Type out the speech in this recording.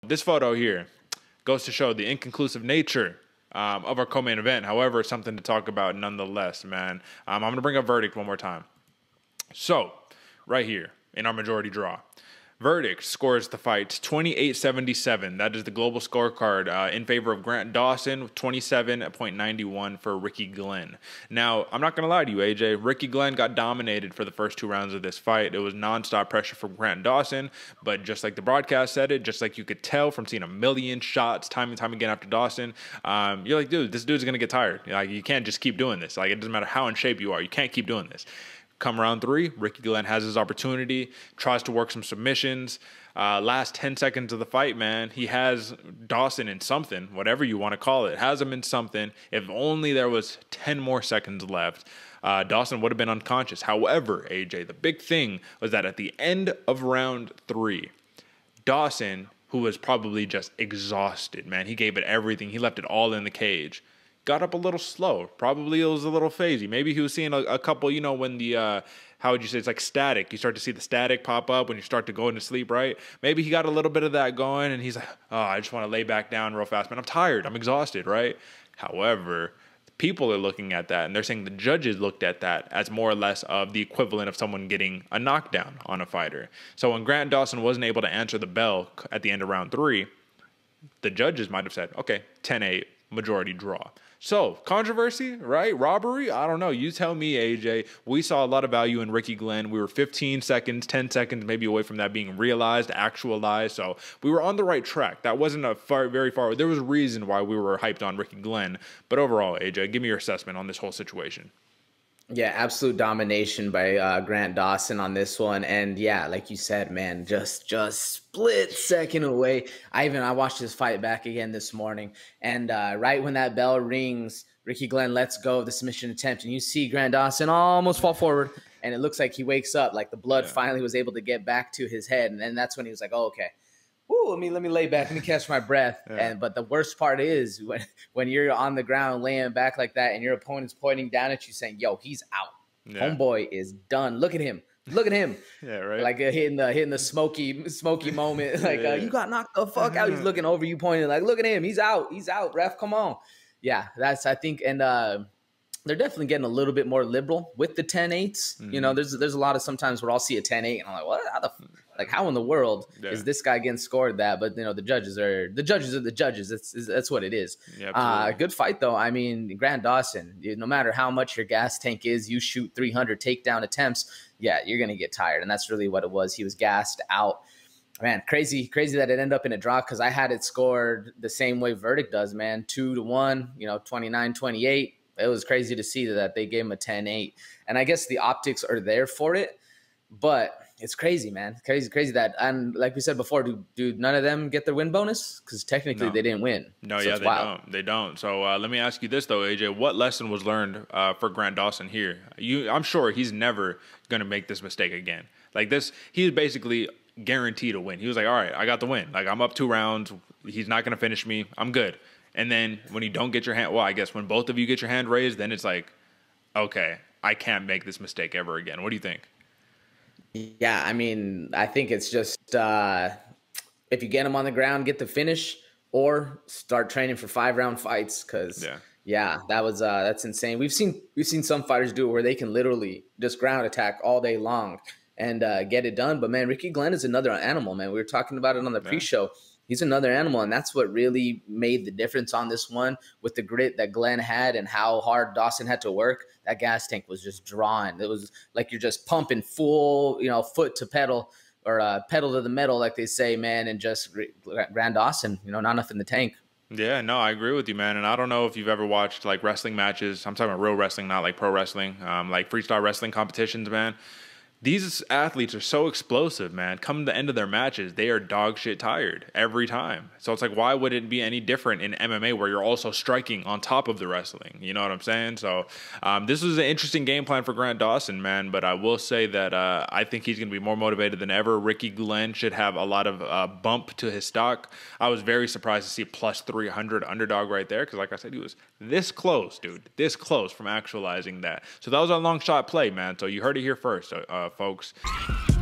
this photo here goes to show the inconclusive nature of our co-main event. However, something to talk about nonetheless, man. I'm going to bring up verdict one more time. So, right here in our majority draw, verdict scores the fight 28-77. That is the global scorecard in favor of Grant Dawson, 27.91 for Ricky Glenn. Now, I'm not going to lie to you, AJ. Ricky Glenn got dominated for the first 2 rounds of this fight. It was nonstop pressure from Grant Dawson, but just like the broadcast said it, just like you could tell from seeing a million shots time and time again after Dawson, you're like, dude, this dude's going to get tired. Like, you can't just keep doing this. Like, it doesn't matter how in shape you are. You can't keep doing this. Come round 3, Ricky Glenn has his opportunity, tries to work some submissions. Last 10 seconds of the fight, man, he has Dawson in something, whatever you want to call it, has him in something. If only there was 10 more seconds left, Dawson would have been unconscious. However, AJ, the big thing was that at the end of round 3, Dawson, who was probably just exhausted, man, he gave it everything. He left it all in the cage. Got up a little slow. Probably it was a little phasey. Maybe he was seeing a couple, you know, when the, how would you say, it's like static. You start to see the static pop up when you start to go into sleep, right? Maybe he got a little bit of that going and he's like, oh, I just want to lay back down real fast, man. I'm tired. I'm exhausted, right? However, people are looking at that and they're saying the judges looked at that as more or less of the equivalent of someone getting a knockdown on a fighter. So when Grant Dawson wasn't able to answer the bell at the end of round 3, the judges might have said, okay, 10-8, majority draw. So, controversy, right? Robbery? I don't know. You tell me, AJ. We saw a lot of value in Ricky Glenn. We were 15 seconds, 10 seconds maybe away from that being realized, actualized. So, we were on the right track. That wasn't very far. There was a reason why we were hyped on Ricky Glenn. But overall, AJ, give me your assessment on this whole situation. Yeah, absolute domination by Grant Dawson on this one. And yeah, like you said, man, just split second away. I watched this fight back again this morning. And right when that bell rings, Ricky Glenn lets go of the submission attempt. And you see Grant Dawson almost fall forward. And it looks like he wakes up, like the blood finally was able to get back to his head. And then that's when he was like, oh, okay. Ooh, let me lay back, let me catch my breath. But the worst part is when you're on the ground laying back like that and your opponent's pointing down at you saying, yo, he's out. Homeboy is done. Look at him. Look at him. Yeah, right. Like hitting the smoky moment. Like you got knocked the fuck out. He's looking over you pointing like, look at him. He's out. He's out. Ref, come on. Yeah, that's I think and they're definitely getting a little bit more liberal with the 10-8s. You know, there's a lot of sometimes where I'll see a 10-8 and I'm like, what? How in the world is this guy getting scored that? But you know, the judges are the judges. That's what it is. Yeah, good fight though. I mean, Grant Dawson, no matter how much your gas tank is, you shoot 300 takedown attempts. Yeah, you're gonna get tired, and that's really what it was. He was gassed out. Man, crazy that it ended up in a draw because I had it scored the same way verdict does, man. 2-1, you know, 29-28. It was crazy to see that they gave him a 10-8. And I guess the optics are there for it, but it's crazy, man. Crazy that, and like we said before, do none of them get their win bonus? Because technically they didn't win. No, so yeah, they don't. So let me ask you this though, AJ, what lesson was learned for Grant Dawson here? I'm sure he's never going to make this mistake again. Like this, he's basically guaranteed a win. He was like, all right, I got the win. Like I'm up 2 rounds. He's not going to finish me. I'm good. And then when you don't get your hand, well, I guess when both of you get your hand raised, then it's like, okay, I can't make this mistake ever again. What do you think? Yeah, I mean, I think it's just if you get him on the ground, get the finish, or start training for 5-round fights. Because that's insane. We've seen some fighters do it where they can literally just ground attack all day long and get it done. But man, Ricky Glenn is another animal, man. We were talking about it on the pre-show. He's another animal, and that's what really made the difference on this one with the grit that Glenn had and how hard Dawson had to work. That gas tank was just drawn. It was like you're just pumping full, you know, foot to pedal or pedal to the metal, like they say, man, and just Grant Dawson, you know, not enough in the tank. Yeah, no, I agree with you, man. And I don't know if you've ever watched like wrestling matches. I'm talking about real wrestling, not like pro wrestling, like freestyle wrestling competitions, man. These athletes are so explosive, man. Come the end of their matches, they are dog shit tired every time. So it's like, why would it be any different in MMA where you're also striking on top of the wrestling? You know what I'm saying? So this was an interesting game plan for Grant Dawson, man. But I will say that I think he's going to be more motivated than ever. Ricky Glenn should have a lot of bump to his stock. I was very surprised to see plus 300 underdog right there because, like I said, he was this close, dude. This close from actualizing that. So that was a long shot play, man. So you heard it here first, folks.